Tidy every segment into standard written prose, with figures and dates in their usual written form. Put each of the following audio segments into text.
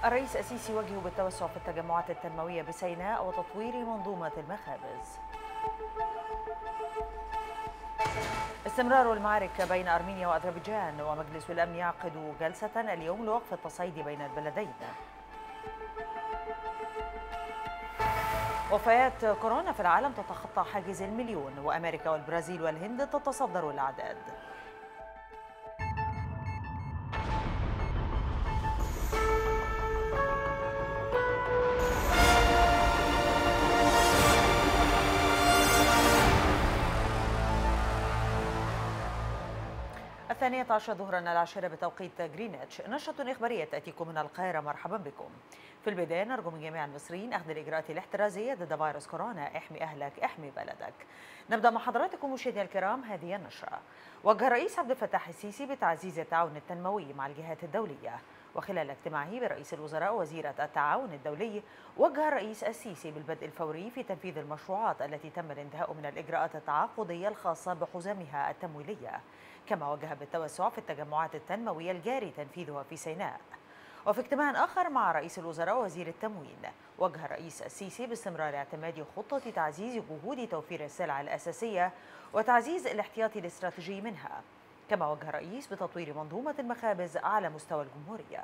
الرئيس السيسي وجه بالتوسع في التجمعات التنموية بسيناء وتطوير منظومة المخابز. استمرار المعارك بين أرمينيا وأذربيجان، ومجلس الأمن يعقد جلسة اليوم لوقف التصعيد بين البلدين. وفيات كورونا في العالم تتخطى حاجز المليون، وأمريكا والبرازيل والهند تتصدر الأعداد. الثانية عشر ظهرا العاشرة بتوقيت غرينتش، نشرة إخبارية تأتيكم من القاهرة. مرحبا بكم. في البداية نرجو من جميع المصريين أخذ الإجراءات الاحترازية ضد فيروس كورونا. احمي أهلك احمي بلدك. نبدأ مع حضراتكم مشاهدينا الكرام هذه النشرة. وجه الرئيس عبد الفتاح السيسي بتعزيز التعاون التنموي مع الجهات الدولية. وخلال اجتماعه برئيس الوزراء ووزيرة التعاون الدولي، وجه الرئيس السيسي بالبدء الفوري في تنفيذ المشروعات التي تم الانتهاء من الإجراءات التعاقدية الخاصة بحزمها التمويلية، كما وجه بالتوسع في التجمعات التنموية الجاري تنفيذها في سيناء. وفي اجتماع آخر مع رئيس الوزراء ووزير التموين، وجه الرئيس السيسي باستمرار اعتماد خطة تعزيز جهود توفير السلع الأساسية وتعزيز الاحتياطي الاستراتيجي منها، كما وجه الرئيس بتطوير منظومة المخابز على مستوى الجمهورية.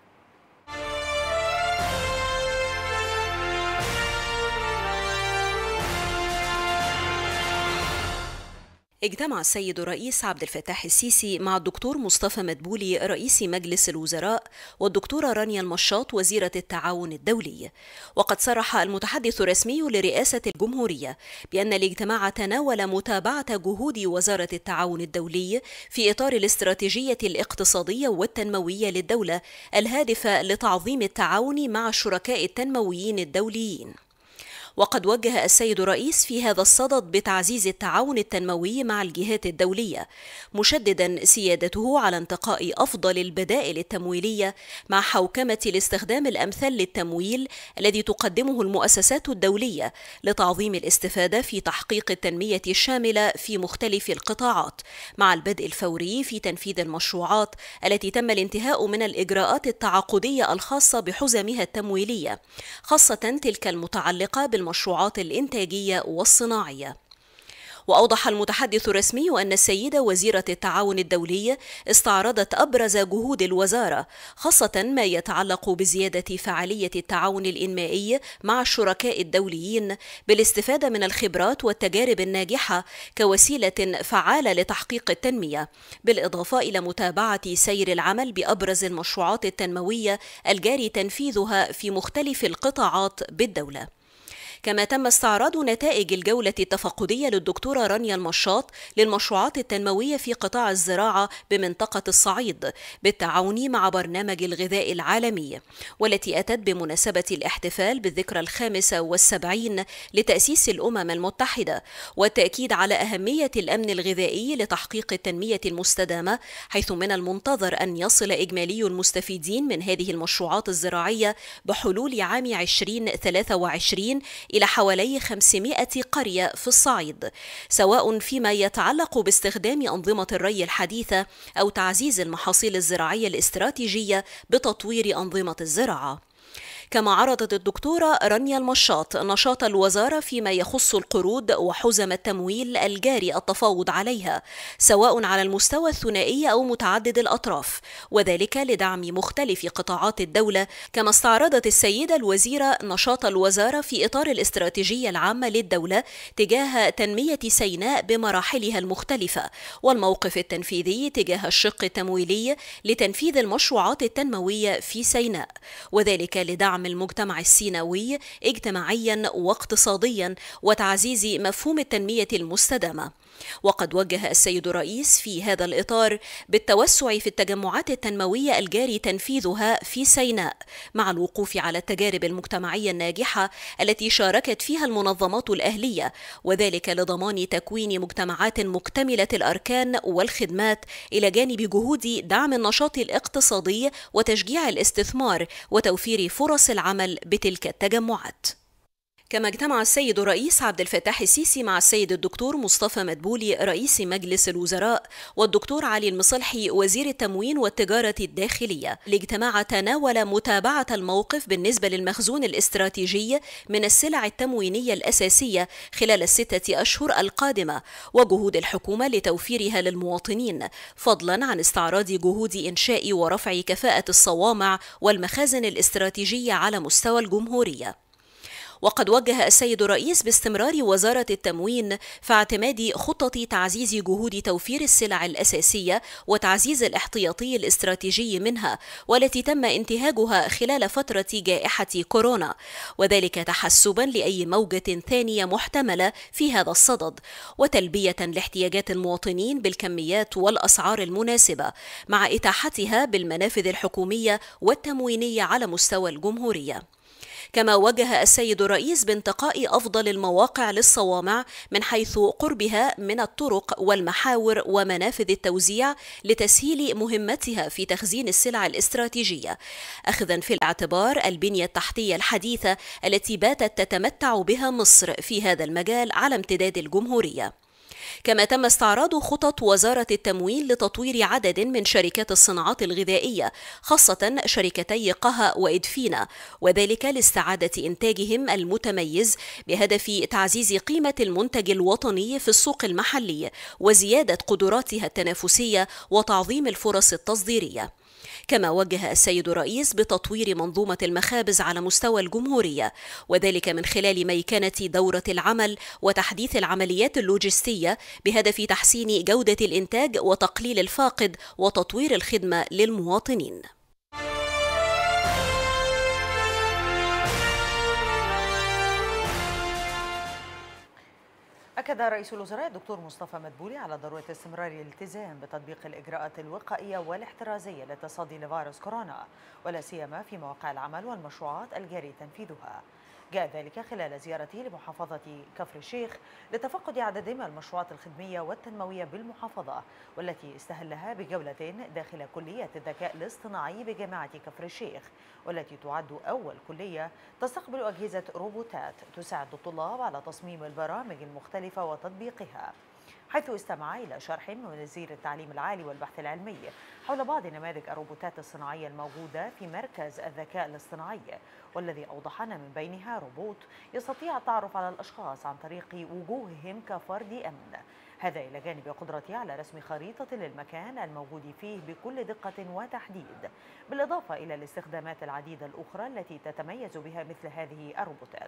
اجتمع السيد الرئيس عبد الفتاح السيسي مع الدكتور مصطفى مدبولي رئيس مجلس الوزراء والدكتورة رانيا المشاط وزيرة التعاون الدولي. وقد صرح المتحدث الرسمي لرئاسة الجمهورية بأن الاجتماع تناول متابعة جهود وزارة التعاون الدولي في إطار الاستراتيجية الاقتصادية والتنموية للدولة الهادفة لتعظيم التعاون مع الشركاء التنمويين الدوليين. وقد وجه السيد الرئيس في هذا الصدد بتعزيز التعاون التنموي مع الجهات الدولية، مشددا سيادته على انتقاء أفضل البدائل التمويلية مع حوكمة الاستخدام الأمثل للتمويل الذي تقدمه المؤسسات الدولية لتعظيم الاستفادة في تحقيق التنمية الشاملة في مختلف القطاعات، مع البدء الفوري في تنفيذ المشروعات التي تم الانتهاء من الإجراءات التعاقدية الخاصة بحزمها التمويلية، خاصة تلك المتعلقة بالمشروعات الإنتاجية والصناعية. وأوضح المتحدث الرسمي أن السيدة وزيرة التعاون الدولي استعرضت أبرز جهود الوزارة، خاصة ما يتعلق بزيادة فعالية التعاون الإنمائي مع الشركاء الدوليين بالاستفادة من الخبرات والتجارب الناجحة كوسيلة فعالة لتحقيق التنمية، بالإضافة إلى متابعة سير العمل بأبرز المشروعات التنموية الجاري تنفيذها في مختلف القطاعات بالدولة. كما تم استعراض نتائج الجولة التفقدية للدكتورة رانيا المشاط للمشروعات التنموية في قطاع الزراعة بمنطقة الصعيد بالتعاون مع برنامج الغذاء العالمي، والتي أتت بمناسبة الاحتفال بالذكرى 75 لتأسيس الأمم المتحدة، والتأكيد على أهمية الأمن الغذائي لتحقيق التنمية المستدامة، حيث من المنتظر أن يصل إجمالي المستفيدين من هذه المشروعات الزراعية بحلول عام 2023 إلى حوالي 500 قرية في الصعيد، سواء فيما يتعلق باستخدام أنظمة الري الحديثة أو تعزيز المحاصيل الزراعية الاستراتيجية بتطوير أنظمة الزراعة. كما عرضت الدكتورة رانيا المشاط نشاط الوزارة فيما يخص القروض وحزم التمويل الجاري التفاوض عليها، سواء على المستوى الثنائي أو متعدد الأطراف، وذلك لدعم مختلف قطاعات الدولة. كما استعرضت السيدة الوزيرة نشاط الوزارة في إطار الاستراتيجية العامة للدولة تجاه تنمية سيناء بمراحلها المختلفة، والموقف التنفيذي تجاه الشق التمويلي لتنفيذ المشروعات التنموية في سيناء، وذلك لدعم المجتمع السيناوي اجتماعيا واقتصاديا وتعزيز مفهوم التنمية المستدامة. وقد وجه السيد الرئيس في هذا الإطار بالتوسع في التجمعات التنموية الجاري تنفيذها في سيناء، مع الوقوف على التجارب المجتمعية الناجحة التي شاركت فيها المنظمات الأهلية، وذلك لضمان تكوين مجتمعات مكتملة الأركان والخدمات، إلى جانب جهود دعم النشاط الاقتصادي وتشجيع الاستثمار وتوفير فرص العمل بتلك التجمعات. كما اجتمع السيد الرئيس عبد الفتاح السيسي مع السيد الدكتور مصطفى مدبولي رئيس مجلس الوزراء والدكتور علي المصلحي وزير التموين والتجارة الداخلية. الاجتماع تناول متابعة الموقف بالنسبة للمخزون الاستراتيجي من السلع التموينية الأساسية خلال ال6 أشهر القادمة وجهود الحكومة لتوفيرها للمواطنين، فضلا عن استعراض جهود إنشاء ورفع كفاءة الصوامع والمخازن الاستراتيجية على مستوى الجمهورية. وقد وجه السيد الرئيس باستمرار وزارة التموين في اعتماد خطة تعزيز جهود توفير السلع الأساسية وتعزيز الاحتياطي الاستراتيجي منها، والتي تم انتهاجها خلال فترة جائحة كورونا، وذلك تحسبا لأي موجة ثانية محتملة في هذا الصدد، وتلبية لاحتياجات المواطنين بالكميات والأسعار المناسبة، مع إتاحتها بالمنافذ الحكومية والتموينية على مستوى الجمهورية. كما وجه السيد الرئيس بانتقاء أفضل المواقع للصوامع من حيث قربها من الطرق والمحاور ومنافذ التوزيع لتسهيل مهمتها في تخزين السلع الاستراتيجية، أخذا في الاعتبار البنية التحتية الحديثة التي باتت تتمتع بها مصر في هذا المجال على امتداد الجمهورية. كما تم استعراض خطط وزارة التموين لتطوير عدد من شركات الصناعات الغذائية، خاصة شركتي قها وإدفينا، وذلك لاستعادة إنتاجهم المتميز بهدف تعزيز قيمة المنتج الوطني في السوق المحلي وزيادة قدراتها التنافسية وتعظيم الفرص التصديرية. كما وجه السيد الرئيس بتطوير منظومة المخابز على مستوى الجمهورية، وذلك من خلال ميكنة دورة العمل وتحديث العمليات اللوجستية بهدف تحسين جودة الإنتاج وتقليل الفاقد وتطوير الخدمة للمواطنين. أكد رئيس الوزراء الدكتور مصطفى مدبولي على ضرورة استمرار الالتزام بتطبيق الإجراءات الوقائية والاحترازية للتصدي لفيروس كورونا، ولا سيما في مواقع العمل والمشروعات الجاري تنفيذها. جاء ذلك خلال زيارته لمحافظة كفر الشيخ لتفقد عدد من المشروعات الخدمية والتنموية بالمحافظة، والتي استهلها بجولة داخل كلية الذكاء الاصطناعي بجامعة كفر الشيخ، والتي تعد أول كلية تستقبل أجهزة روبوتات تساعد الطلاب على تصميم البرامج المختلفة وتطبيقها، حيث استمع إلى شرح من وزير التعليم العالي والبحث العلمي حول بعض نماذج الروبوتات الصناعية الموجودة في مركز الذكاء الاصطناعي، والذي أوضح أن من بينها روبوت يستطيع التعرف على الأشخاص عن طريق وجوههم كفرد أمن، هذا إلى جانب قدرته على رسم خريطة للمكان الموجود فيه بكل دقة وتحديد، بالإضافة إلى الاستخدامات العديدة الأخرى التي تتميز بها مثل هذه الروبوتات.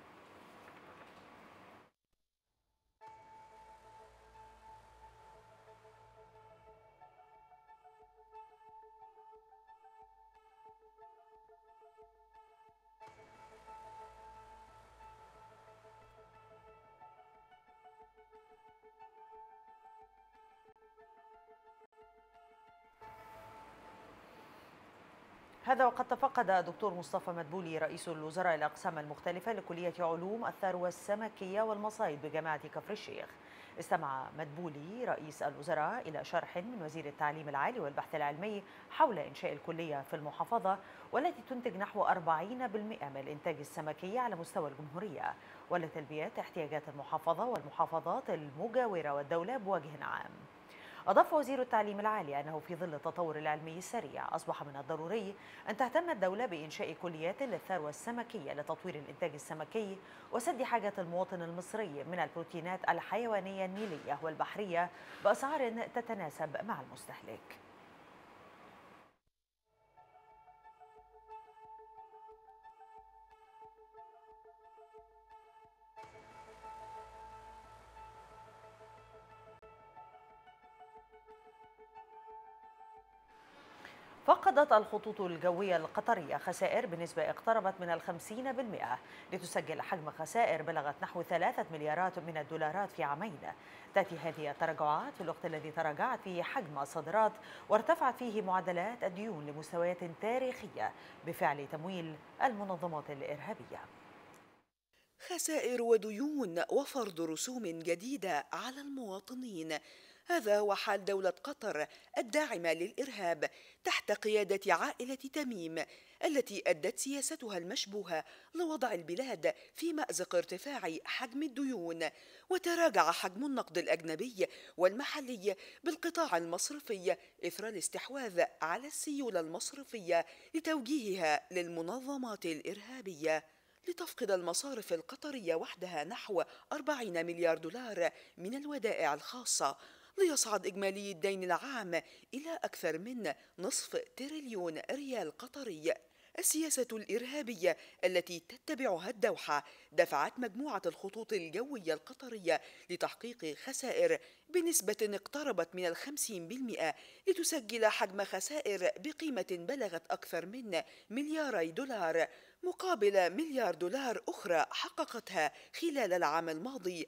هذا وقد تفقد الدكتور مصطفى مدبولي رئيس الوزراء الأقسام المختلفة لكلية علوم الثروة السمكية والمصايد بجامعة كفر الشيخ. استمع مدبولي رئيس الوزراء إلى شرح من وزير التعليم العالي والبحث العلمي حول إنشاء الكلية في المحافظة، والتي تنتج نحو 40% من الإنتاج السمكي على مستوى الجمهورية، ولتلبية احتياجات المحافظة والمحافظات المجاورة والدولة بوجه عام. أضاف وزير التعليم العالي أنه في ظل التطور العلمي السريع أصبح من الضروري أن تهتم الدولة بإنشاء كليات للثروة السمكية لتطوير الإنتاج السمكي وسد حاجة المواطن المصري من البروتينات الحيوانية النيلية والبحرية بأسعار تتناسب مع المستهلك. فقدت الخطوط الجوية القطرية خسائر بنسبة اقتربت من 50%، لتسجل حجم خسائر بلغت نحو 3 مليارات من الدولارات في عامين. تأتي هذه التراجعات في الوقت الذي تراجعت فيه حجم الصادرات وارتفعت فيه معدلات الديون لمستويات تاريخية بفعل تمويل المنظمات الإرهابية. خسائر وديون وفرض رسوم جديدة على المواطنين هذا هو حال دولة قطر الداعمة للإرهاب تحت قيادة عائلة تميم، التي أدت سياستها المشبوهة لوضع البلاد في مأزق ارتفاع حجم الديون، وتراجع حجم النقد الأجنبي والمحلي بالقطاع المصرفي إثر الاستحواذ على السيولة المصرفية لتوجيهها للمنظمات الإرهابية. لتفقد المصارف القطرية وحدها نحو 40 مليار دولار من الودائع الخاصة، ليصعد إجمالي الدين العام إلى أكثر من نصف تريليون ريال قطري. السياسة الإرهابية التي تتبعها الدوحة دفعت مجموعة الخطوط الجوية القطرية لتحقيق خسائر بنسبة اقتربت من 50%، لتسجل حجم خسائر بقيمة بلغت أكثر من ملياري دولار، مقابل مليار دولار أخرى حققتها خلال العام الماضي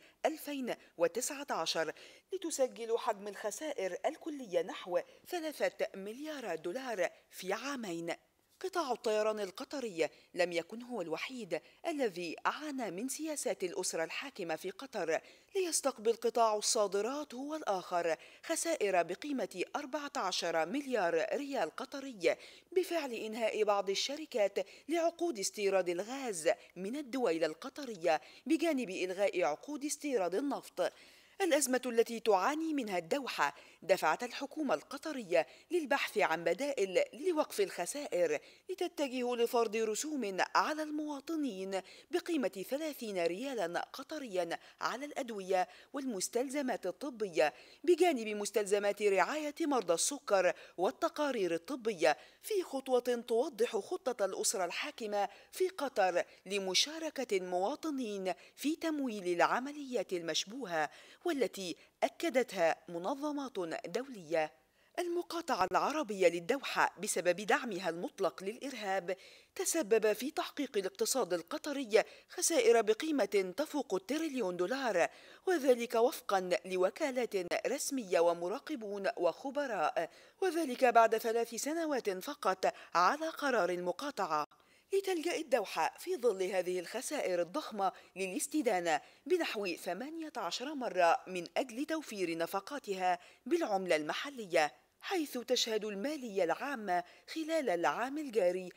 2019، لتسجل حجم الخسائر الكلية نحو 3 مليار دولار في عامين. قطاع الطيران القطري لم يكن هو الوحيد الذي عانى من سياسات الأسرة الحاكمة في قطر، ليستقبل قطاع الصادرات هو الآخر خسائر بقيمة 14 مليار ريال قطري بفعل إنهاء بعض الشركات لعقود استيراد الغاز من الدول القطرية، بجانب إلغاء عقود استيراد النفط. الأزمة التي تعاني منها الدوحة دفعت الحكومة القطرية للبحث عن بدائل لوقف الخسائر، لتتجه لفرض رسوم على المواطنين بقيمة 30 ريالا قطريا على الأدوية والمستلزمات الطبية، بجانب مستلزمات رعاية مرضى السكر والتقارير الطبية، في خطوة توضح خطة الأسرة الحاكمة في قطر لمشاركة المواطنين في تمويل العمليات المشبوهة، والتي أكدتها منظمات دولية. المقاطعة العربية للدوحة بسبب دعمها المطلق للإرهاب تسبب في تحقيق الاقتصاد القطري خسائر بقيمة تفوق التريليون دولار، وذلك وفقا لوكالات رسمية ومراقبون وخبراء، وذلك بعد 3 سنوات فقط على قرار المقاطعة. لتلجأ الدوحة في ظل هذه الخسائر الضخمة للاستدانة بنحو 18 مرة من أجل توفير نفقاتها بالعملة المحلية، حيث تشهد المالية العامة خلال العام الجاري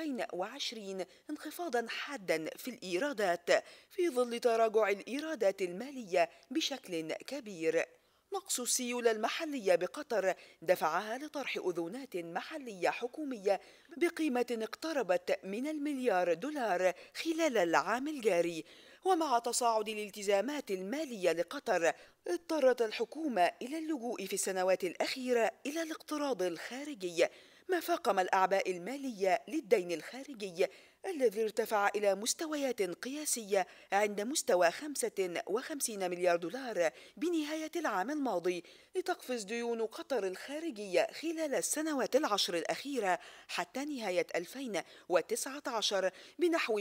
2020 انخفاضا حادا في الإيرادات في ظل تراجع الإيرادات المالية بشكل كبير. نقص السيولة المحلية بقطر دفعها لطرح أذونات محلية حكومية بقيمة اقتربت من المليار دولار خلال العام الجاري. ومع تصاعد الالتزامات المالية لقطر، اضطرت الحكومة إلى اللجوء في السنوات الأخيرة إلى الاقتراض الخارجي، ما فاقم الأعباء المالية للدين الخارجي الذي ارتفع إلى مستويات قياسية عند مستوى 55 مليار دولار بنهاية العام الماضي، لتقفز ديون قطر الخارجية خلال السنوات العشر الأخيرة حتى نهاية 2019 بنحو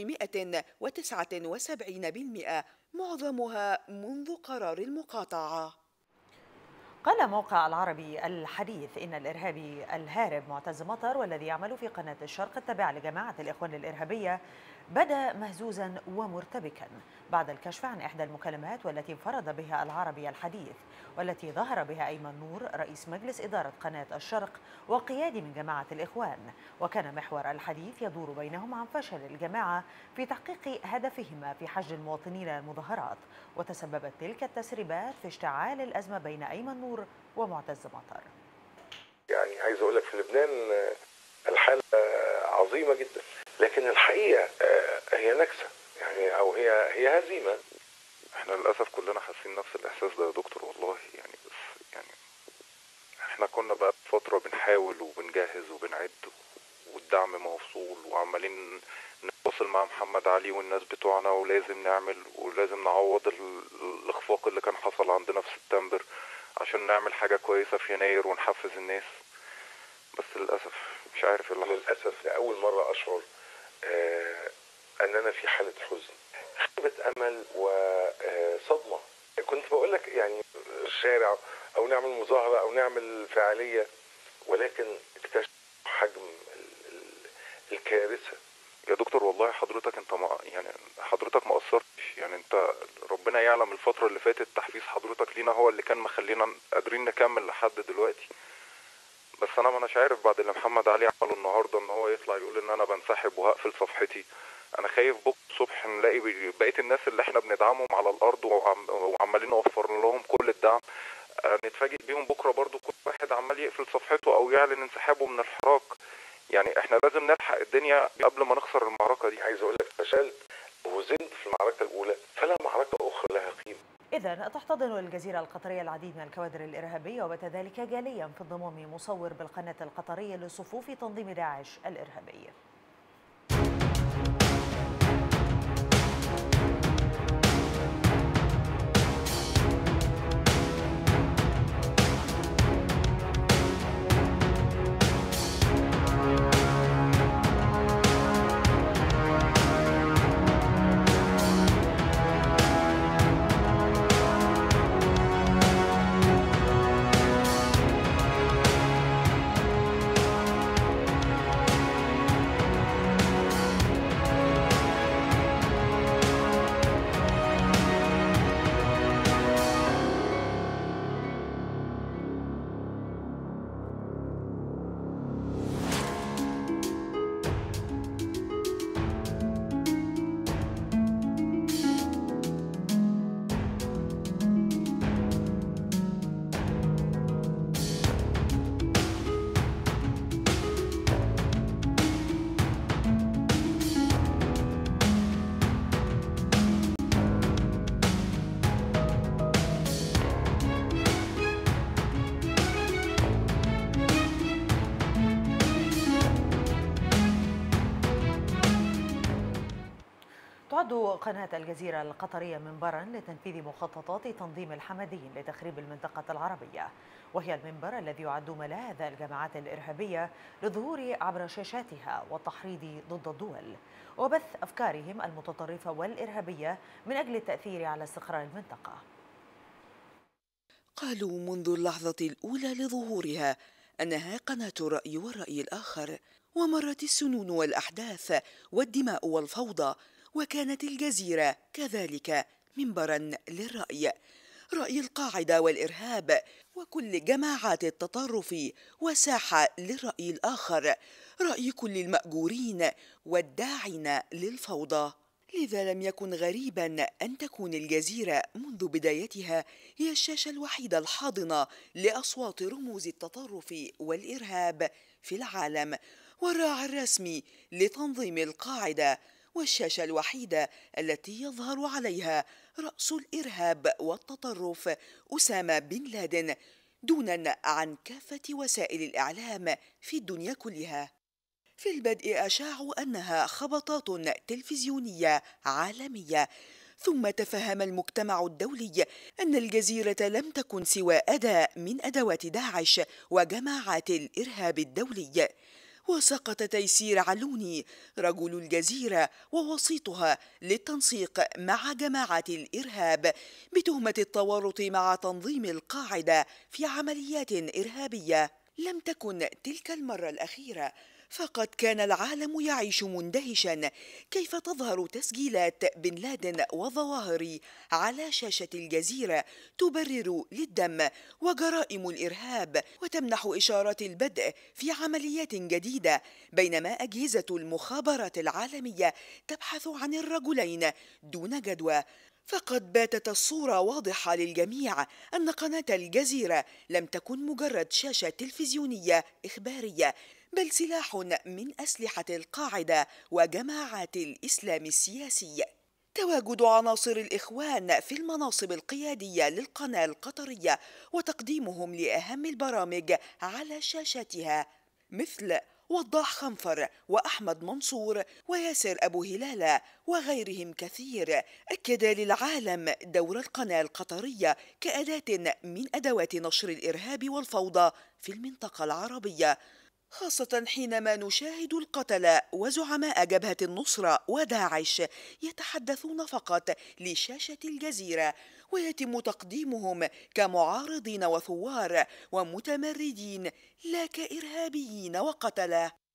179%، معظمها منذ قرار المقاطعة. قال موقع العربي الحديث إن الإرهابي الهارب معتز مطر والذي يعمل في قناة الشرق التابعة لجماعة الإخوان الإرهابية بدا مهزوزا ومرتبكا بعد الكشف عن إحدى المكالمات والتي انفرد بها العربي الحديث، والتي ظهر بها أيمن نور رئيس مجلس إدارة قناة الشرق وقيادي من جماعة الإخوان. وكان محور الحديث يدور بينهم عن فشل الجماعة في تحقيق هدفهما في حشد المواطنين للمظاهرات، وتسببت تلك التسريبات في اشتعال الأزمة بين أيمن نور ومعتز مطر. يعني عايز أقول لك في لبنان الحالة عظيمة جدا، لكن الحقيقة هي نكسة يعني، أو هي هزيمة. احنا للأسف كلنا حاسين نفس الإحساس ده يا دكتور والله يعني. بس يعني احنا كنا بقى فترة بنحاول وبنجهز وبنعد والدعم موصول وعمالين نتواصل مع محمد علي والناس بتوعنا، ولازم نعمل ولازم نعوض الإخفاق اللي كان حصل عندنا في سبتمبر عشان نعمل حاجة كويسة في يناير ونحفز الناس. بس للأسف مش عارف اللي حصل. للأسف لأول مرة أشعر أننا في حالة حزن، خيبة أمل وصدمة. كنت بقول لك يعني الشارع أو نعمل مظاهرة أو نعمل فعالية، ولكن اكتشف حجم الكارثة يا دكتور والله حضرتك انت يعني حضرتك ما قصرتش، يعني انت ربنا يعلم الفترة اللي فاتت تحفيز حضرتك لينا هو اللي كان مخلينا قادرين نكمل لحد دلوقتي. بس انا ما اناش عارف بعد اللي محمد علي عمله النهارده ان هو يطلع يقول ان انا بنسحب وهقفل صفحتي. انا خايف بكره الصبح نلاقي بقيه الناس اللي احنا بندعمهم على الارض وعمالين نوفر لهم كل الدعم، نتفاجئ بيهم بكره برضو كل واحد عمال يقفل صفحته او يعلن انسحابه من الحراك. يعني احنا لازم نلحق الدنيا قبل ما نخسر المعركه دي. عايز اقول لك فشلت وزلت في المعركه الاولى، فلا معركه اخرى لها قيمه. إذن تحتضن الجزيرة القطرية العديد من الكوادر الإرهابية، وبات ذلك جاليا في انضمام مصور بالقناة القطرية لصفوف تنظيم داعش الإرهابي. تعد قناة الجزيرة القطرية منبرا لتنفيذ مخططات تنظيم الحمدين لتخريب المنطقة العربية، وهي المنبر الذي يعد ملاذ الجماعات الإرهابية للظهور عبر شاشاتها والتحريض ضد الدول وبث أفكارهم المتطرفة والإرهابية من أجل التأثير على استقرار المنطقة. قالوا منذ اللحظة الأولى لظهورها أنها قناة الرأي والرأي الآخر، ومرت السنون والأحداث والدماء والفوضى، وكانت الجزيرة كذلك منبرا للرأي، رأي القاعدة والإرهاب وكل جماعات التطرف، وساحة للرأي الآخر، رأي كل المأجورين والداعين للفوضى. لذا لم يكن غريبا أن تكون الجزيرة منذ بدايتها هي الشاشة الوحيدة الحاضنة لأصوات رموز التطرف والإرهاب في العالم، والراعي الرسمي لتنظيم القاعدة، والشاشة الوحيدة التي يظهر عليها رأس الإرهاب والتطرف أسامة بن لادن دونا عن كافة وسائل الإعلام في الدنيا كلها. في البدء أشاعوا أنها خبطات تلفزيونية عالمية، ثم تفهم المجتمع الدولي أن الجزيرة لم تكن سوى أداة من أدوات داعش وجماعات الإرهاب الدولي. وسقط تيسير علوني رجل الجزيرة ووسيطها للتنسيق مع جماعات الإرهاب بتهمة التورط مع تنظيم القاعدة في عمليات إرهابية. لم تكن تلك المرة الأخيرة، فقد كان العالم يعيش مندهشا كيف تظهر تسجيلات بن لادن وظواهر على شاشة الجزيرة تبرر للدم وجرائم الإرهاب وتمنح إشارات البدء في عمليات جديدة، بينما أجهزة المخابرات العالمية تبحث عن الرجلين دون جدوى. فقد باتت الصورة واضحة للجميع أن قناة الجزيرة لم تكن مجرد شاشة تلفزيونية إخبارية، بل سلاح من أسلحة القاعدة وجماعات الإسلام السياسي. تواجد عناصر الإخوان في المناصب القيادية للقناة القطرية وتقديمهم لأهم البرامج على شاشاتها مثل وضاح خنفر وأحمد منصور وياسر أبو هلالة وغيرهم كثير، أكد للعالم دور القناة القطرية كأداة من أدوات نشر الإرهاب والفوضى في المنطقة العربية، خاصة حينما نشاهد القتلة وزعماء جبهة النصرة وداعش يتحدثون فقط لشاشة الجزيرة، ويتم تقديمهم كمعارضين وثوار ومتمردين لا كإرهابيين وقتلة.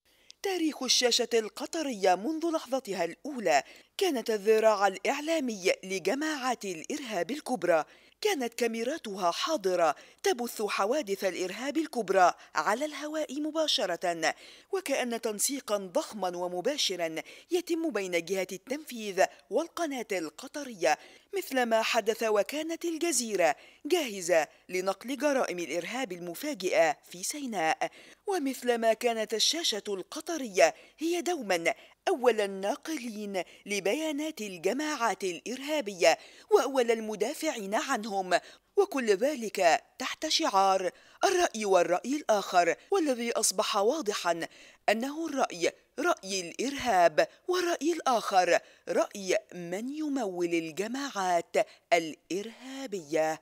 تاريخ الشاشة القطرية منذ لحظتها الأولى كانت الذراع الإعلامي لجماعات الإرهاب الكبرى. كانت كاميراتها حاضرة تبث حوادث الإرهاب الكبرى على الهواء مباشرة، وكأن تنسيقا ضخما ومباشرا يتم بين جهة التنفيذ والقناة القطرية، مثلما حدث وكانت الجزيرة جاهزة لنقل جرائم الإرهاب المفاجئة في سيناء، ومثلما كانت الشاشة القطرية هي دوما أول الناقلين لبيانات الجماعات الإرهابية وأول المدافعين عنهم، وكل ذلك تحت شعار الرأي والرأي الآخر، والذي أصبح واضحا أنه الرأي رأي الإرهاب والرأي الآخر رأي من يمول الجماعات الإرهابية.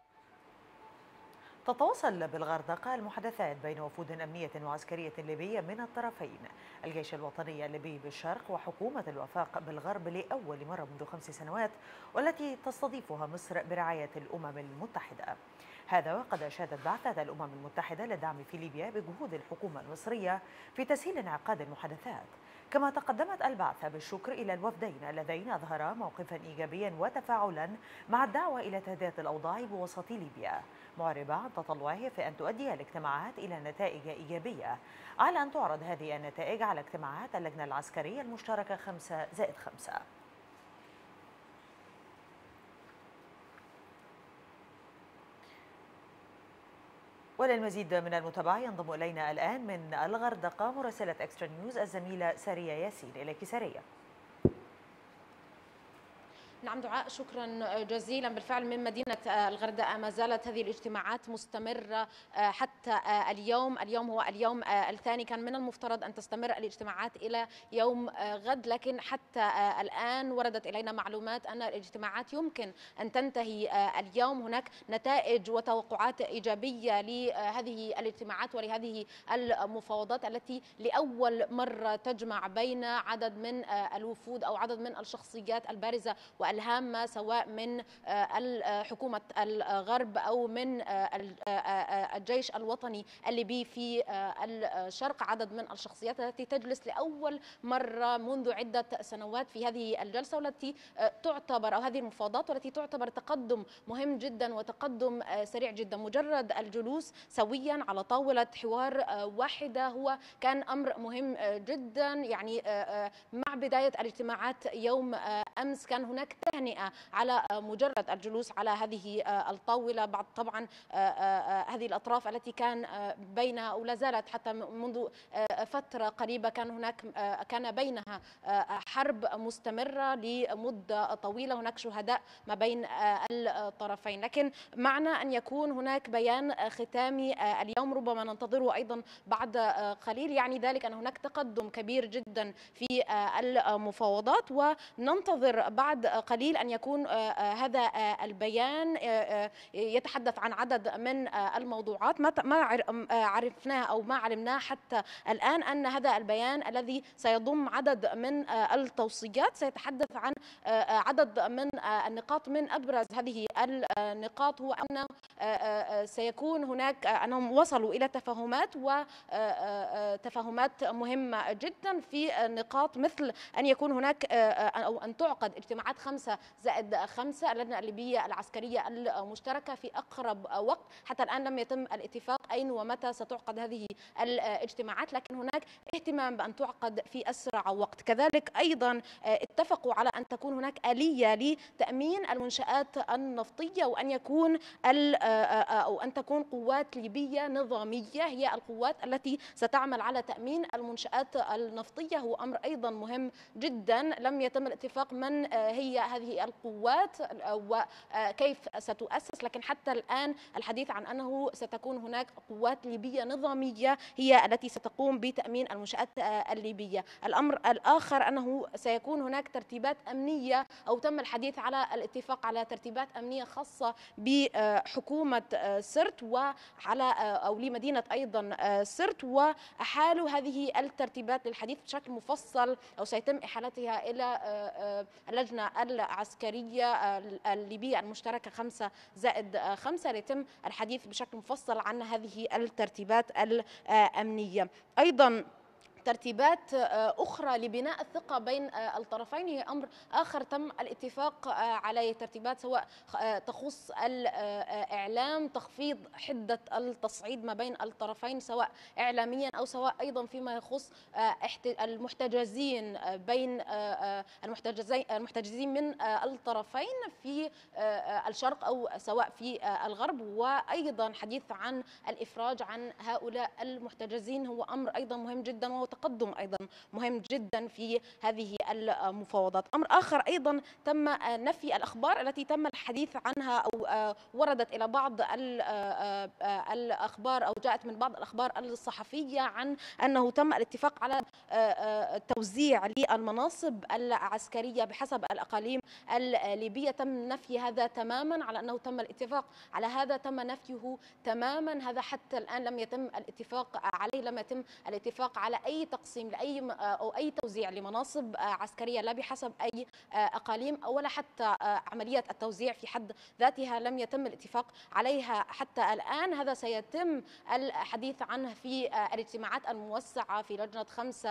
تتواصل بالغردقة المحادثات بين وفود أمنية وعسكرية ليبية من الطرفين، الجيش الوطني الليبي بالشرق وحكومة الوفاق بالغرب لأول مرة منذ 5 سنوات، والتي تستضيفها مصر برعاية الأمم المتحدة. هذا وقد أشادت بعثة الأمم المتحدة للدعم في ليبيا بجهود الحكومة المصرية في تسهيل انعقاد المحادثات. كما تقدمت البعثة بالشكر إلى الوفدين اللذين أظهرا موقفا إيجابيا وتفاعلا مع الدعوة إلى تهدئة الأوضاع بوسط ليبيا، معربة عن تطلعه في أن تؤدي الاجتماعات إلى نتائج إيجابية، على أن تعرض هذه النتائج على اجتماعات اللجنة العسكرية المشتركة 5+5. وللمزيد من المتابعة ينضم إلينا الآن من الغردقة مراسلة إكسترا نيوز الزميلة سارية ياسين. إليك سارية. نعم دعاء، شكرا جزيلا. بالفعل من مدينة الغردقة ما زالت هذه الاجتماعات مستمرة حتى اليوم. هو اليوم الثاني، كان من المفترض أن تستمر الاجتماعات إلى يوم غد، لكن حتى الآن وردت إلينا معلومات أن الاجتماعات يمكن أن تنتهي اليوم. هناك نتائج وتوقعات إيجابية لهذه الاجتماعات ولهذه المفاوضات التي لأول مرة تجمع بين عدد من الوفود أو عدد من الشخصيات البارزة الهامة، سواء من حكومة الغرب أو من الجيش الوطني الليبي في الشرق. عدد من الشخصيات التي تجلس لأول مرة منذ عدة سنوات في هذه الجلسة، والتي تعتبر أو هذه المفاوضات والتي تعتبر تقدم مهم جدا وتقدم سريع جدا. مجرد الجلوس سويا على طاولة حوار واحدة هو كان أمر مهم جدا. يعني مع بداية الاجتماعات يوم أمس كان هناك تهنئة على مجرد الجلوس على هذه الطاولة. بعد طبعا هذه الأطراف التي كان بينها أو لا زالت حتى منذ فترة قريبة كان بينها حرب مستمرة لمدة طويلة، هناك شهداء ما بين الطرفين. لكن معنى أن يكون هناك بيان ختامي اليوم ربما ننتظره أيضا بعد قليل، يعني ذلك أن هناك تقدم كبير جدا في المفاوضات، وننتظر بعد قليل أن يكون هذا البيان يتحدث عن عدد من الموضوعات. ما عرفناه أو ما علمناه حتى الآن أن هذا البيان الذي سيضم عدد من التوصيات سيتحدث عن عدد من النقاط. من أبرز هذه النقاط هو أنه سيكون هناك أنهم وصلوا إلى تفاهمات وتفاهمات مهمة جدا في نقاط مثل أن يكون هناك أو أن تعقد اجتماعات 5+5 اللجنة الليبية العسكرية المشتركة في أقرب وقت. حتى الآن لم يتم الاتفاق أين ومتى ستعقد هذه الاجتماعات، لكن هناك اهتمام بأن تعقد في أسرع وقت. كذلك أيضا اتفقوا على أن تكون هناك آلية لتأمين المنشآت النفطية، وأن يكون أو أن تكون قوات ليبية نظامية هي القوات التي ستعمل على تأمين المنشآت النفطية. هو أمر أيضا مهم جدا. لم يتم الاتفاق من هي هذه القوات وكيف ستؤسس، لكن حتى الآن الحديث عن أنه ستكون هناك قوات ليبية نظامية هي التي ستقوم بتأمين المنشآت الليبية. الأمر الآخر أنه سيكون هناك ترتيبات أمنية، أو تم الحديث على الاتفاق على ترتيبات أمنية خاصة بحكومة سرت وعلى أو لمدينة أيضا سرت، وأحالوا هذه الترتيبات للحديث بشكل مفصل أو سيتم إحالتها إلى اللجنة العسكرية الليبية المشتركة 5+5 ليتم الحديث بشكل مفصل عن هذه الترتيبات الأمنية. أيضا ترتيبات أخرى لبناء الثقة بين الطرفين هي أمر آخر تم الاتفاق عليه. ترتيبات سواء تخص الإعلام، تخفيض حدة التصعيد ما بين الطرفين سواء إعلاميا أو سواء أيضا فيما يخص المحتجزين بين المحتجزين من الطرفين في الشرق أو سواء في الغرب، وأيضا حديث عن الإفراج عن هؤلاء المحتجزين هو أمر أيضا مهم جدا، وهو تقدم أيضا مهم جدا في هذه المفاوضات. أمر آخر أيضا تم نفي الأخبار التي تم الحديث عنها أو وردت إلى بعض الأخبار أو جاءت من بعض الأخبار الصحفية عن أنه تم الاتفاق على توزيع للمناصب العسكرية بحسب الأقاليم الليبية. تم نفي هذا تماما، على أنه تم الاتفاق على هذا تم نفيه تماما. هذا حتى الآن لم يتم الاتفاق عليه، لم يتم الاتفاق على أي تقسيم لأي أو أي توزيع لمناصب عسكرية لا بحسب أي أقاليم، ولا حتى عملية التوزيع في حد ذاتها لم يتم الاتفاق عليها حتى الآن. هذا سيتم الحديث عنه في الاجتماعات الموسعة في لجنة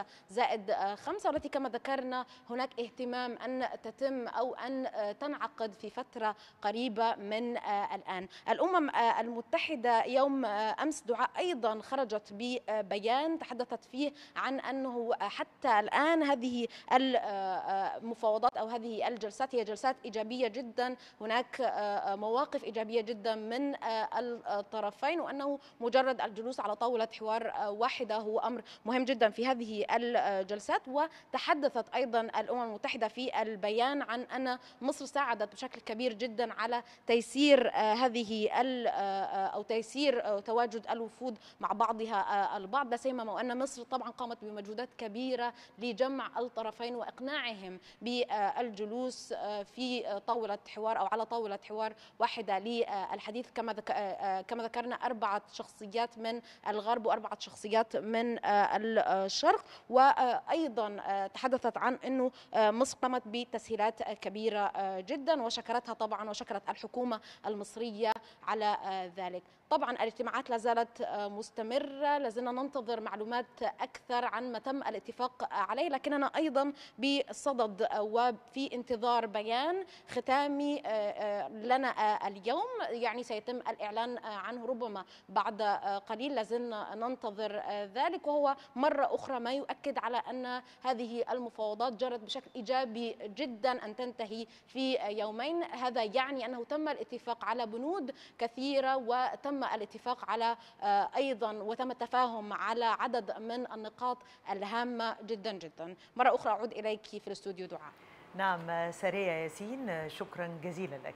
5+5، والتي كما ذكرنا هناك اهتمام أن تتم أو أن تنعقد في فترة قريبة من الآن. الأمم المتحدة يوم أمس دعاء أيضا خرجت ببيان تحدثت فيه عن أنه حتى الآن هذه المفاوضات أو هذه الجلسات هي جلسات إيجابية جدا، هناك مواقف إيجابية جدا من الطرفين، وأنه مجرد الجلوس على طاولة حوار واحدة هو أمر مهم جدا في هذه الجلسات. وتحدثت أيضا الأمم المتحدة في البيان عن أن مصر ساعدت بشكل كبير جدا على تيسير هذه أو تيسير تواجد الوفود مع بعضها البعض، لا سيما وأن مصر طبعا قامت بمجهودات كبيرة لجمع الطرفين وإقناعهم بالجلوس في طاولة حوار أو على طاولة حوار واحدة للحديث. كما ذكرنا 4 شخصيات من الغرب و4 شخصيات من الشرق، وأيضا تحدثت عن أنه مصر قامت بتسهيلات كبيرة جدا وشكرتها طبعا وشكرت الحكومة المصرية على ذلك. طبعا الاجتماعات لا زالت مستمرة، لازلنا ننتظر معلومات أكثر عن ما تم الاتفاق عليه، لكننا أيضا بصدد وفي انتظار بيان ختامي لنا اليوم، يعني سيتم الإعلان عنه ربما بعد قليل، لازلنا ننتظر ذلك. وهو مرة أخرى ما يؤكد على أن هذه المفاوضات جرت بشكل إيجابي جدا أن تنتهي في يومين. هذا يعني أنه تم الاتفاق على بنود كثيرة، وتم الاتفاق على أيضا وتم التفاهم على عدد من النقاط الهامة جدا جدا. مرة أخرى أعود إليك في الاستوديو دعاء. نعم سارية ياسين، شكرا جزيلا لك.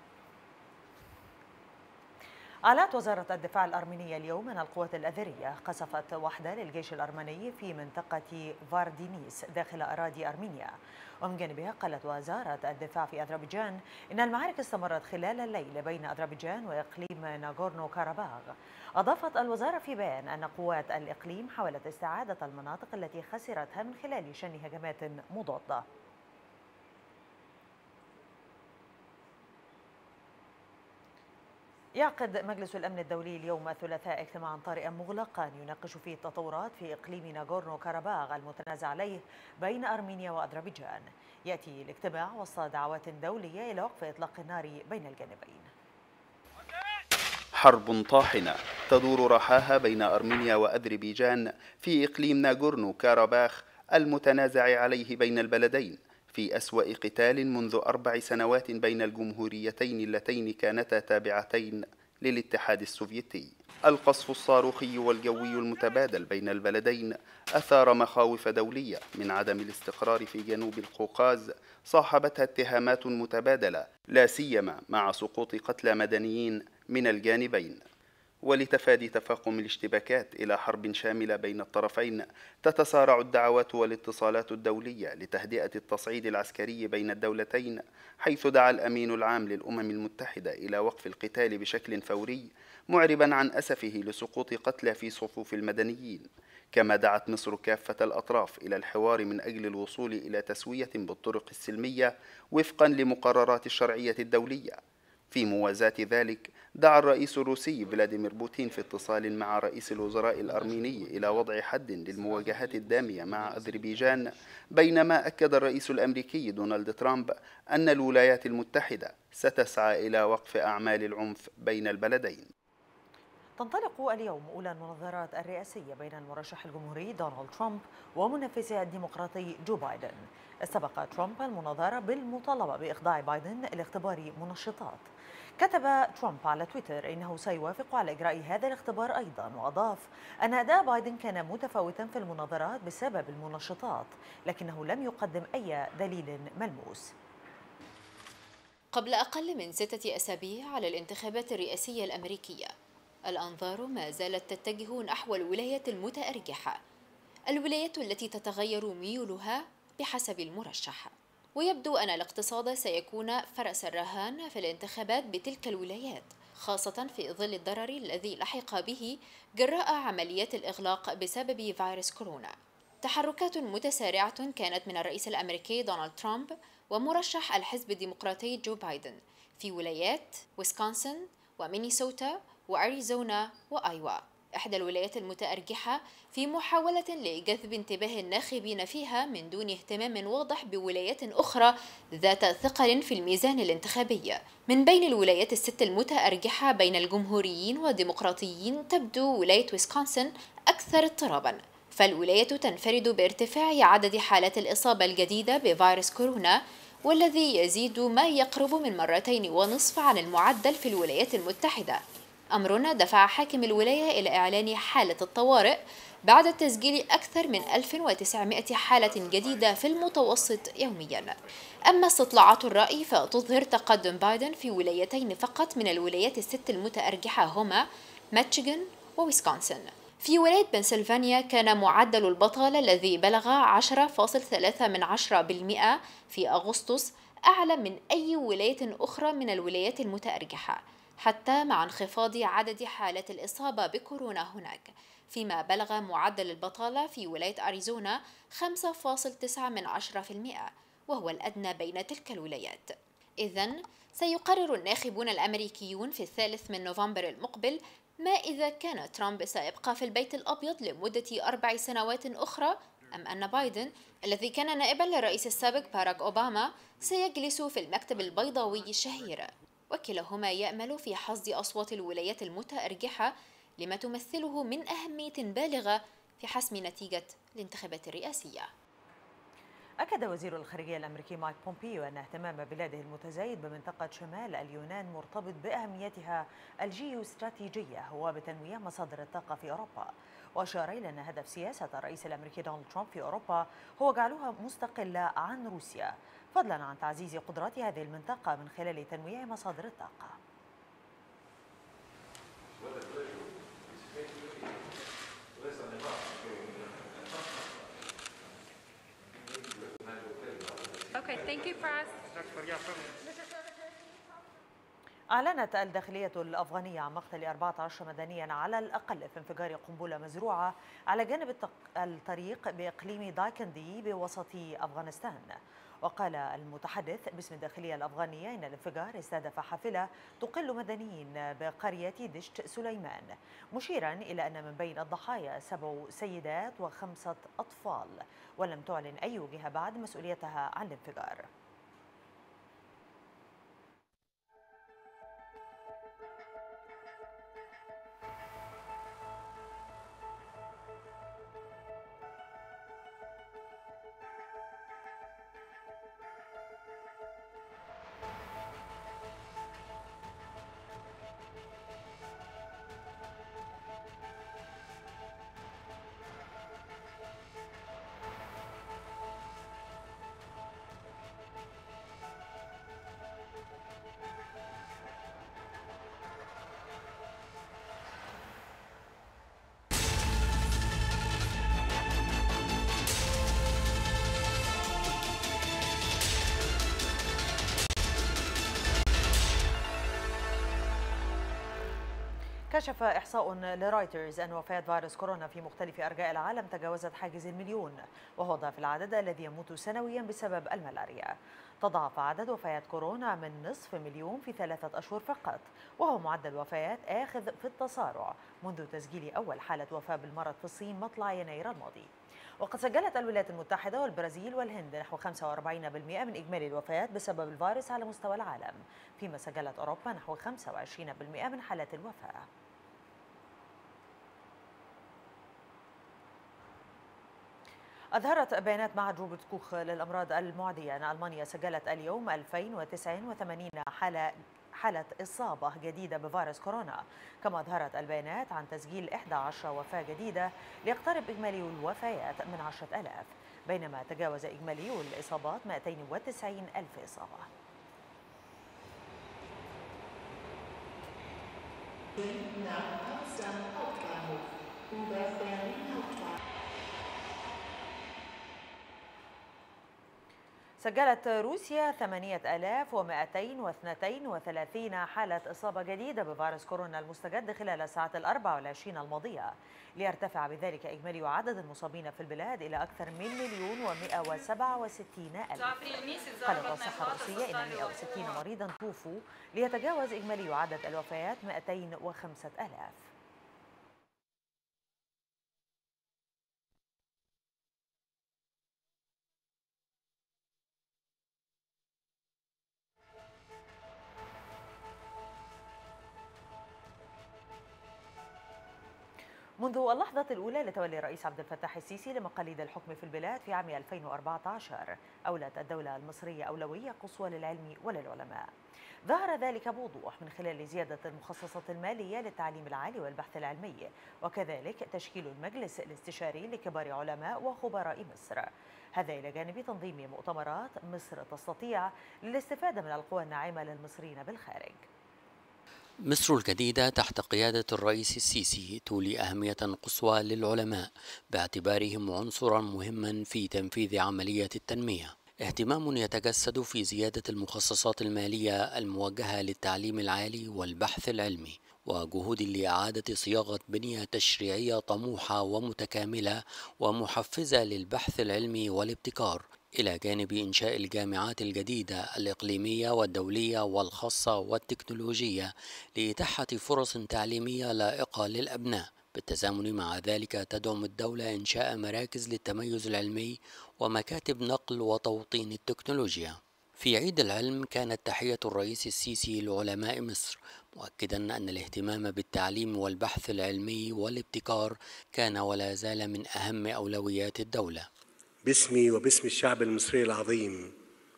أعلنت وزارة الدفاع الأرمينية اليوم أن القوات الأذرية قصفت وحدة للجيش الأرمني في منطقة فاردينيس داخل أراضي أرمينيا. ومن جانبها قالت وزارة الدفاع في أذربيجان إن المعارك استمرت خلال الليل بين أذربيجان وإقليم ناغورنو كاراباغ. أضافت الوزارة في بيان أن قوات الإقليم حاولت استعادة المناطق التي خسرتها من خلال شن هجمات مضادة. يعقد مجلس الأمن الدولي اليوم الثلاثاء اجتماعا طارئا مغلقا يناقش فيه التطورات في إقليم ناغورنو كاراباغ المتنازع عليه بين أرمينيا وأذربيجان. يأتي الاجتماع وسط دعوات دولية إلى وقف إطلاق النار بين الجانبين. حرب طاحنة تدور رحاها بين أرمينيا وأذربيجان في إقليم ناغورنو كاراباخ المتنازع عليه بين البلدين، في أسوأ قتال منذ 4 سنوات بين الجمهوريتين اللتين كانتا تابعتين للاتحاد السوفيتي. القصف الصاروخي والجوي المتبادل بين البلدين أثار مخاوف دولية من عدم الاستقرار في جنوب القوقاز، صاحبتها اتهامات متبادلة لا سيما مع سقوط قتلى مدنيين من الجانبين. ولتفادي تفاقم الاشتباكات إلى حرب شاملة بين الطرفين، تتسارع الدعوات والاتصالات الدولية لتهدئة التصعيد العسكري بين الدولتين، حيث دعا الأمين العام للأمم المتحدة إلى وقف القتال بشكل فوري، معربا عن أسفه لسقوط قتلى في صفوف المدنيين. كما دعت مصر كافة الأطراف إلى الحوار من أجل الوصول إلى تسوية بالطرق السلمية وفقا لمقررات الشرعية الدولية. في موازاة ذلك، دعا الرئيس الروسي فلاديمير بوتين في اتصال مع رئيس الوزراء الأرميني إلى وضع حد للمواجهات الدامية مع أذربيجان، بينما أكد الرئيس الأمريكي دونالد ترامب أن الولايات المتحدة ستسعى إلى وقف أعمال العنف بين البلدين. تنطلق اليوم أولى المناظرات الرئاسية بين المرشح الجمهوري دونالد ترامب ومنافسه الديمقراطي جو بايدن. استبق ترامب المناظرة بالمطالبة بإخضاع بايدن لاختبار منشطات. كتب ترامب على تويتر إنه سيوافق على إجراء هذا الاختبار أيضا، وأضاف أن أداء بايدن كان متفاوتا في المناظرات بسبب المنشطات، لكنه لم يقدم أي دليل ملموس. قبل أقل من 6 أسابيع على الانتخابات الرئاسية الأمريكية، الأنظار ما زالت تتجه نحو الولايات المتأرجحة، الولايات التي تتغير ميولها بحسب المرشح. ويبدو أن الاقتصاد سيكون فرس الرهان في الانتخابات بتلك الولايات، خاصة في ظل الضرر الذي لحق به جراء عمليات الإغلاق بسبب فيروس كورونا. تحركات متسارعة كانت من الرئيس الأمريكي دونالد ترامب ومرشح الحزب الديمقراطي جو بايدن في ولايات ويسكونسن ومينيسوتا وأريزونا وأيوا، إحدى الولايات المتأرجحة، في محاولة لجذب انتباه الناخبين فيها من دون اهتمام واضح بولايات أخرى ذات ثقل في الميزان الانتخابي. من بين الولايات ال6 المتأرجحة بين الجمهوريين والديمقراطيين، تبدو ولاية ويسكونسن أكثر اضطرابا، فالولاية تنفرد بارتفاع عدد حالات الإصابة الجديدة بفيروس كورونا، والذي يزيد ما يقرب من 2.5 عن المعدل في الولايات المتحدة، أمر دفع حاكم الولاية إلى إعلان حالة الطوارئ بعد تسجيل أكثر من 1900 حالة جديدة في المتوسط يوميا. أما استطلاعات الرأي فتظهر تقدم بايدن في ولايتين فقط من الولايات ال6 المتأرجحة، هما ميشيغان وويسكونسن. في ولاية بنسلفانيا كان معدل البطالة الذي بلغ 10.3% في أغسطس أعلى من أي ولاية أخرى من الولايات المتأرجحة، حتى مع انخفاض عدد حالات الإصابة بكورونا هناك، فيما بلغ معدل البطالة في ولاية أريزونا 5.9%، وهو الأدنى بين تلك الولايات. إذن سيقرر الناخبون الأمريكيون في 3 نوفمبر المقبل ما إذا كان ترامب سيبقى في البيت الأبيض لمدة 4 سنوات أخرى، أم أن بايدن الذي كان نائبا للرئيس السابق باراك أوباما سيجلس في المكتب البيضاوي الشهير. وكلاهما يأمل في حصد أصوات الولايات المتأرجحة، لما تمثله من أهمية بالغة في حسم نتيجة الانتخابات الرئاسية. أكد وزير الخارجية الأمريكي مايك بومبيو أن اهتمام بلاده المتزايد بمنطقة شمال اليونان مرتبط بأهميتها الجيوستراتيجية وبتنويع مصادر الطاقة في أوروبا، وأشار إلى أن هدف سياسة الرئيس الأمريكي دونالد ترامب في أوروبا هو جعلها مستقلة عن روسيا، فضلا عن تعزيز قدرات هذه المنطقة من خلال تنويع مصادر الطاقة. أعلنت الداخلية الأفغانية عن مقتل 14 مدنيا على الأقل في انفجار قنبلة مزروعة على جانب الطريق بإقليم دايكندي بوسط أفغانستان. وقال المتحدث باسم الداخلية الأفغانية إن الانفجار استهدف حافلة تقل مدنيين بقرية دشت سليمان، مشيرا إلى أن من بين الضحايا 7 سيدات و5 أطفال، ولم تعلن أي جهة بعد مسؤوليتها عن الانفجار. كشف إحصاء لرويترز أن وفيات فيروس كورونا في مختلف أرجاء العالم تجاوزت حاجز المليون، وهو ضعف العدد الذي يموت سنويا بسبب الملاريا. تضاعف عدد وفيات كورونا من نصف مليون في 3 أشهر فقط، وهو معدل وفيات آخذ في التصارع منذ تسجيل أول حالة وفاة بالمرض في الصين مطلع يناير الماضي. وقد سجلت الولايات المتحدة والبرازيل والهند نحو 45% من إجمالي الوفيات بسبب الفيروس على مستوى العالم، فيما سجلت أوروبا نحو 25% من حالات الوفاة. أظهرت بيانات معهد روبرت كوخ للأمراض المعدية أن ألمانيا سجلت اليوم 2089 حالة إصابة جديدة بفيروس كورونا، كما أظهرت البيانات عن تسجيل 11 وفاة جديدة ليقترب إجمالي الوفيات من 10,000، بينما تجاوز إجمالي الإصابات 290 ألف إصابة. سجلت روسيا 8232 حالة إصابة جديدة بفيروس كورونا المستجد خلال الساعات 24 الماضية، ليرتفع بذلك إجمالي عدد المصابين في البلاد إلى أكثر من 1,167,000. قالت الصحة الروسية إن 160 مريضا توفوا ليتجاوز إجمالي عدد الوفيات 205,000. منذ اللحظة الأولى لتولي الرئيس عبد الفتاح السيسي لمقاليد الحكم في البلاد في عام 2014 أولت الدولة المصرية أولوية قصوى للعلم وللعلماء. ظهر ذلك بوضوح من خلال زيادة المخصصات المالية للتعليم العالي والبحث العلمي، وكذلك تشكيل المجلس الاستشاري لكبار علماء وخبراء مصر، هذا إلى جانب تنظيم مؤتمرات مصر تستطيع للاستفادة من القوى الناعمة للمصريين بالخارج. مصر الجديدة تحت قيادة الرئيس السيسي تولي أهمية قصوى للعلماء باعتبارهم عنصرا مهما في تنفيذ عملية التنمية. اهتمام يتجسد في زيادة المخصصات المالية الموجهة للتعليم العالي والبحث العلمي، وجهود لإعادة صياغة بنية تشريعية طموحة ومتكاملة ومحفزة للبحث العلمي والابتكار، إلى جانب إنشاء الجامعات الجديدة الإقليمية والدولية والخاصة والتكنولوجية لإتاحة فرص تعليمية لائقة للأبناء. بالتزامن مع ذلك تدعم الدولة إنشاء مراكز للتميز العلمي ومكاتب نقل وتوطين التكنولوجيا. في عيد العلم كانت تحية الرئيس السيسي لعلماء مصر، مؤكدا أن الاهتمام بالتعليم والبحث العلمي والابتكار كان ولا زال من أهم أولويات الدولة. باسمي وباسم الشعب المصري العظيم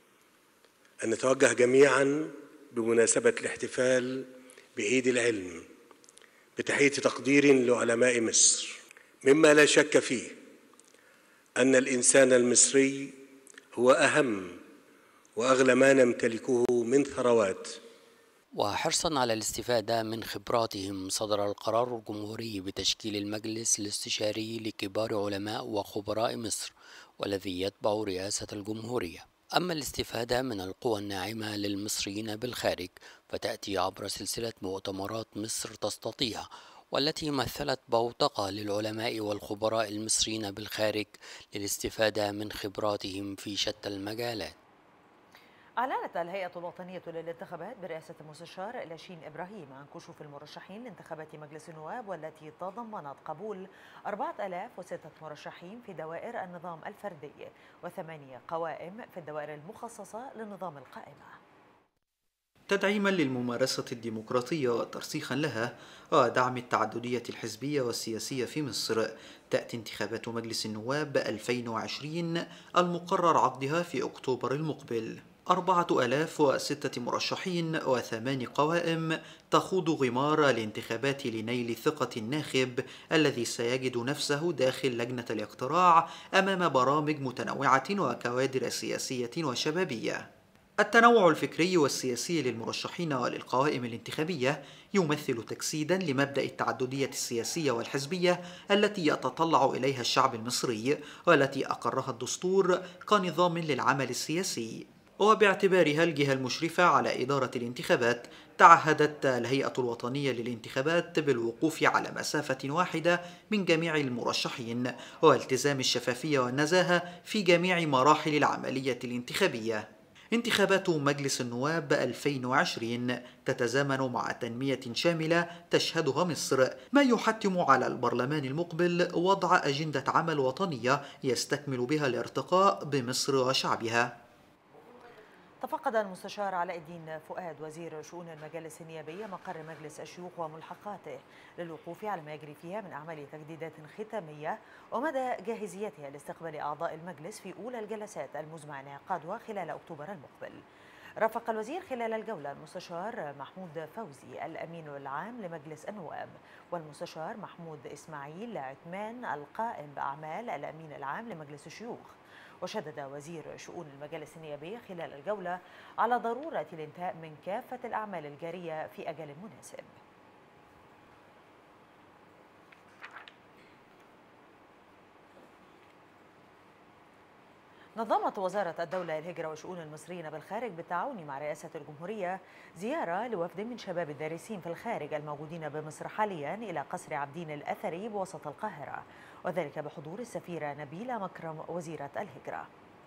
أن نتوجه جميعا بمناسبة الاحتفال بعيد العلم بتحية تقدير لعلماء مصر، مما لا شك فيه أن الإنسان المصري هو أهم وأغلى ما نمتلكه من ثروات. وحرصا على الاستفادة من خبراتهم صدر القرار الجمهوري بتشكيل المجلس الاستشاري لكبار علماء وخبراء مصر، والذي يتبع رئاسة الجمهورية. أما الاستفادة من القوى الناعمة للمصريين بالخارج فتأتي عبر سلسلة مؤتمرات مصر تستطيع، والتي مثلت بوتقة للعلماء والخبراء المصريين بالخارج للاستفادة من خبراتهم في شتى المجالات. أعلنت الهيئة الوطنية للانتخابات برئاسة المستشار لاشين إبراهيم عن كشوف المرشحين لانتخابات مجلس النواب، والتي تضمنت قبول 4006 مرشحين في دوائر النظام الفردي و8 قوائم في الدوائر المخصصة للنظام القائمة. تدعيما للممارسة الديمقراطية وترسيخا لها ودعم التعددية الحزبية والسياسية في مصر، تأتي انتخابات مجلس النواب 2020 المقرر عقدها في أكتوبر المقبل. 4006 مرشحين و8 قوائم تخوض غمار الانتخابات لنيل ثقة الناخب الذي سيجد نفسه داخل لجنة الاقتراع أمام برامج متنوعة وكوادر سياسية وشبابية. التنوع الفكري والسياسي للمرشحين وللقوائم الانتخابية يمثل تجسيدا لمبدأ التعددية السياسية والحزبية التي يتطلع إليها الشعب المصري، والتي أقرها الدستور كنظام للعمل السياسي. وباعتبارها الجهة المشرفة على إدارة الانتخابات، تعهدت الهيئة الوطنية للانتخابات بالوقوف على مسافة واحدة من جميع المرشحين والتزام الشفافية والنزاهة في جميع مراحل العملية الانتخابية. انتخابات مجلس النواب 2020 تتزامن مع تنمية شاملة تشهدها مصر، ما يحتم على البرلمان المقبل وضع أجندة عمل وطنية يستكمل بها الارتقاء بمصر وشعبها. تفقد المستشار علاء الدين فؤاد وزير شؤون المجالس النيابية مقر مجلس الشيوخ وملحقاته للوقوف على ما يجري فيها من أعمال تجديدات ختامية ومدى جاهزيتها لاستقبال أعضاء المجلس في أولى الجلسات المزمع انعقادها خلال أكتوبر المقبل. رافق الوزير خلال الجولة المستشار محمود فوزي الأمين العام لمجلس النواب والمستشار محمود إسماعيل عثمان القائم بأعمال الأمين العام لمجلس الشيوخ. وشدد وزير شؤون المجالس النيابية خلال الجولة على ضرورة الانتهاء من كافة الأعمال الجارية في أجل مناسب. نظمت وزارة الدولة للهجرة وشؤون المصريين بالخارج بالتعاون مع رئاسة الجمهورية زيارة لوفد من شباب الدارسين في الخارج الموجودين بمصر حاليا إلى قصر عابدين الأثري بوسط القاهرة، وذلك بحضور السفيرة نبيلة مكرم وزيرة الهجرة.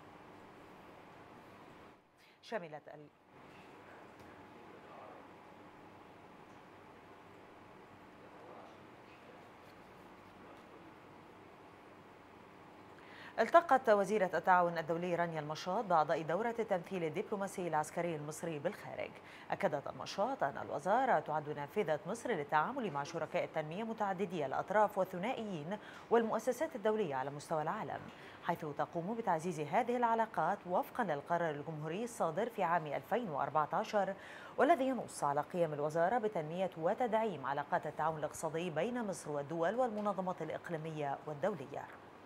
التقت وزيرة التعاون الدولي رانيا المشاط بأعضاء دورة التمثيل الدبلوماسي العسكري المصري بالخارج. أكدت المشاط أن الوزارة تعد نافذة مصر للتعامل مع شركاء التنمية متعددي الأطراف والثنائيين والمؤسسات الدولية على مستوى العالم، حيث تقوم بتعزيز هذه العلاقات وفقا للقرار الجمهوري الصادر في عام 2014 والذي ينص على قيام الوزارة بتنمية وتدعيم علاقات التعاون الاقتصادي بين مصر والدول والمنظمات الإقليمية والدولية.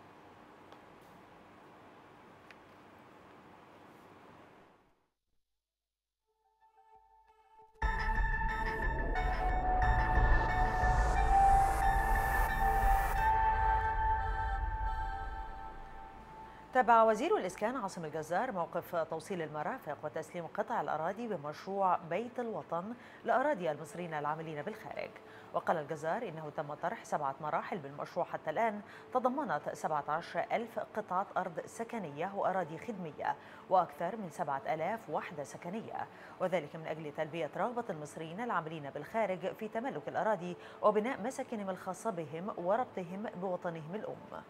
تابع وزير الإسكان عاصم الجزار موقف توصيل المرافق وتسليم قطع الأراضي بمشروع بيت الوطن لأراضي المصريين العاملين بالخارج. وقال الجزار إنه تم طرح 7 مراحل بالمشروع حتى الآن تضمنت 17,000 قطعة أرض سكنية وأراضي خدمية وأكثر من 7,000 وحدة سكنية، وذلك من أجل تلبية رغبة المصريين العاملين بالخارج في تملك الأراضي وبناء مساكنهم الخاصة بهم وربطهم بوطنهم الأم.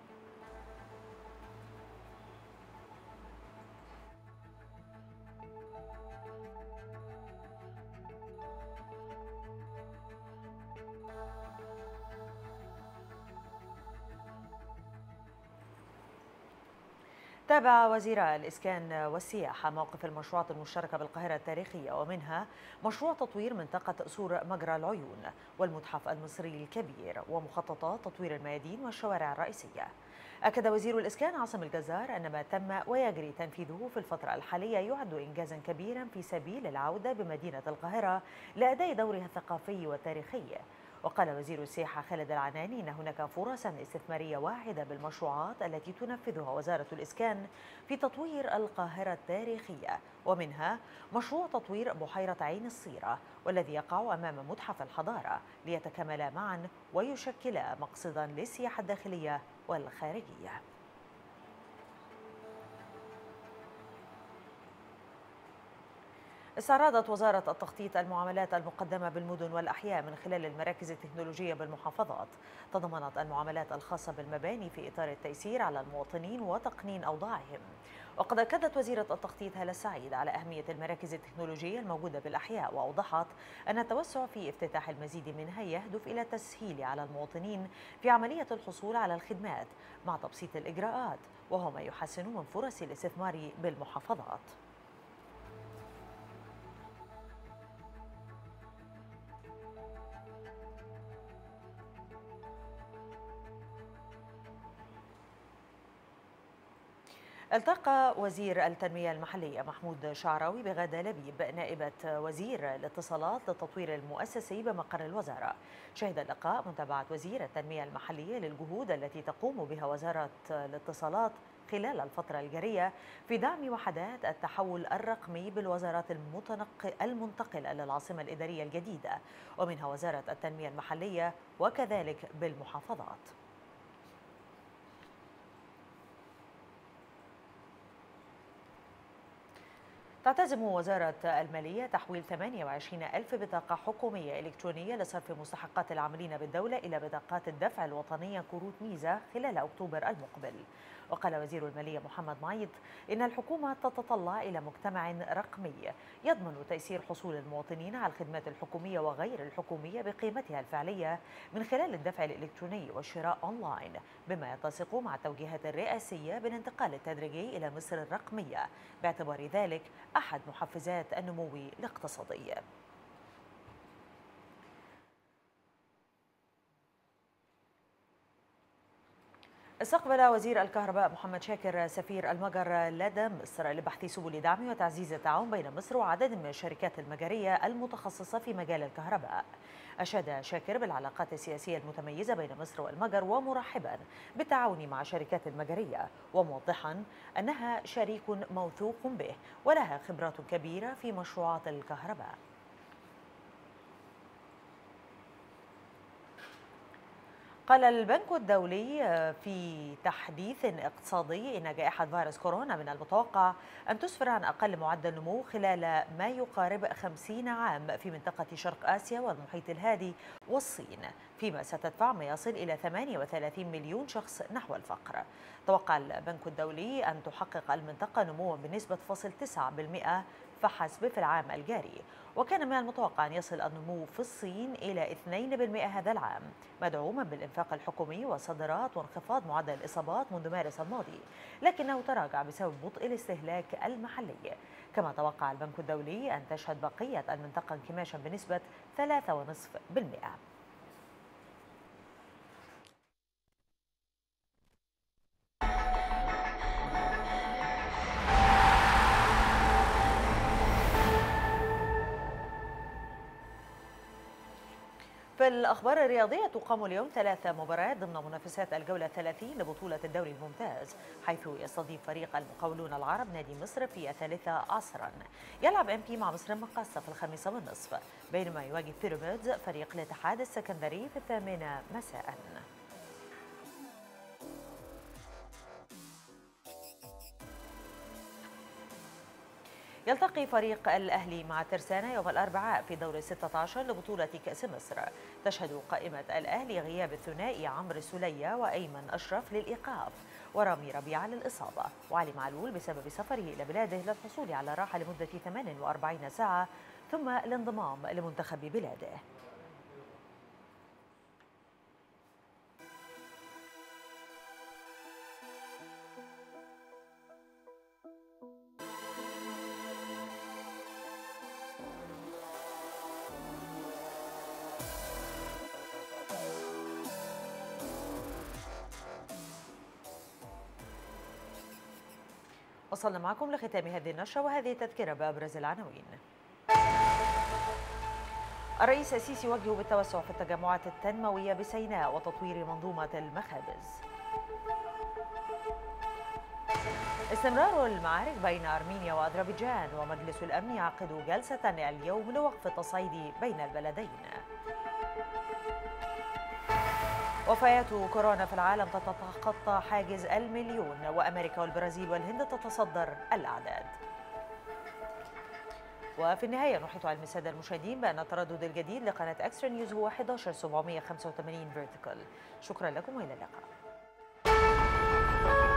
تابع وزير الإسكان والسياحة موقف المشروعات المشتركة بالقاهرة التاريخية، ومنها مشروع تطوير منطقة سور مجرى العيون والمتحف المصري الكبير ومخططات تطوير الميادين والشوارع الرئيسية. أكد وزير الإسكان عاصم الجزار أن ما تم ويجري تنفيذه في الفترة الحالية يعد إنجازا كبيرا في سبيل العودة بمدينة القاهرة لأداء دورها الثقافي والتاريخي. وقال وزير السياحة خالد العناني إن هناك فرصا استثمارية واعدة بالمشروعات التي تنفذها وزارة الإسكان في تطوير القاهرة التاريخية، ومنها مشروع تطوير بحيرة عين الصيرة والذي يقع أمام متحف الحضارة ليتكاملا معا ويشكلا مقصدا للسياحة الداخلية والخارجية. استعرضت وزارة التخطيط المعاملات المقدمة بالمدن والأحياء من خلال المراكز التكنولوجية بالمحافظات. تضمنت المعاملات الخاصة بالمباني في إطار التيسير على المواطنين وتقنين أوضاعهم. وقد أكدت وزيرة التخطيط هالة السعيد على أهمية المراكز التكنولوجية الموجودة بالأحياء، وأوضحت أن التوسع في افتتاح المزيد منها يهدف إلى التسهيل على المواطنين في عملية الحصول على الخدمات مع تبسيط الإجراءات، وهو ما يحسن من فرص الاستثمار بالمحافظات. التقى وزير التنمية المحلية محمود شعراوي بغادة لبيب نائبة وزير الاتصالات للتطوير المؤسسي بمقر الوزارة. شهد اللقاء متابعة وزير التنمية المحلية للجهود التي تقوم بها وزارة الاتصالات خلال الفترة الجارية في دعم وحدات التحول الرقمي بالوزارات المنتقلة للعاصمة الإدارية الجديدة، ومنها وزارة التنمية المحلية وكذلك بالمحافظات. تعتزم وزارة المالية تحويل 28,000 بطاقة حكومية إلكترونية لصرف مستحقات العاملين بالدولة إلى بطاقات الدفع الوطنية كروت ميزة خلال أكتوبر المقبل. وقال وزير المالية محمد معيط إن الحكومة تتطلع إلى مجتمع رقمي يضمن تيسير حصول المواطنين على الخدمات الحكومية وغير الحكومية بقيمتها الفعلية من خلال الدفع الإلكتروني والشراء أونلاين، بما يتسق مع التوجيهات الرئاسية بالانتقال التدريجي إلى مصر الرقمية باعتبار ذلك أحد محفزات النمو الاقتصادي. استقبل وزير الكهرباء محمد شاكر سفير المجر لدى مصر لبحث سبل دعم وتعزيز التعاون بين مصر وعدد من الشركات المجرية المتخصصة في مجال الكهرباء. أشاد شاكر بالعلاقات السياسية المتميزة بين مصر والمجر ومرحبا بالتعاون مع الشركات المجرية، وموضحا أنها شريك موثوق به ولها خبرات كبيرة في مشروعات الكهرباء. قال البنك الدولي في تحديث اقتصادي إن جائحة فيروس كورونا من المتوقع أن تسفر عن أقل معدل نمو خلال ما يقارب 50 عام في منطقة شرق آسيا والمحيط الهادي والصين، فيما ستدفع ما يصل إلى 38 مليون شخص نحو الفقر. توقع البنك الدولي أن تحقق المنطقة نموا بنسبة 0.9% فحسب في العام الجاري، وكان من المتوقع أن يصل النمو في الصين إلى 2% هذا العام، مدعوما بالإنفاق الحكومي والصادرات وانخفاض معدل الإصابات منذ مارس الماضي، لكنه تراجع بسبب بطء الاستهلاك المحلي. كما توقع البنك الدولي أن تشهد بقية المنطقة انكماشا بنسبة 3.5%. في الأخبار الرياضية تقام اليوم 3 مباريات ضمن منافسات الجولة 30 لبطولة الدوري الممتاز، حيث يستضيف فريق المقاولون العرب نادي مصر في 3 عصرا. يلعب MP مع مصر المقاصة في 5:30، بينما يواجه بيراميدز فريق الاتحاد السكندري في 8 مساء. يلتقي فريق الأهلي مع ترسانة يوم الأربعاء في دور 16 لبطولة كأس مصر. تشهد قائمة الأهلي غياب الثنائي عمرو سلية وأيمن أشرف للإيقاف ورامي ربيعة للإصابة، وعلي معلول بسبب سفره إلى بلاده للحصول على راحة لمدة 48 ساعة ثم الانضمام لمنتخب بلاده. وصلنا معكم لختام هذه النشرة وهذه تذكرة بأبرز العناوين. الرئيس السيسي يوجه بالتوسع في التجمعات التنموية بسيناء وتطوير منظومة المخابز. استمرار المعارك بين أرمينيا وأذربيجان، ومجلس الأمن يعقد جلسة اليوم لوقف التصعيد بين البلدين. وفيات كورونا في العالم تتخطى حاجز 1,000,000، وأمريكا والبرازيل والهند تتصدر الأعداد. وفي النهاية نحيط علم السادة المشاهدين بأن التردد الجديد لقناة إكسترا نيوز هو 11785 فيرتيكال. شكرا لكم وإلى اللقاء.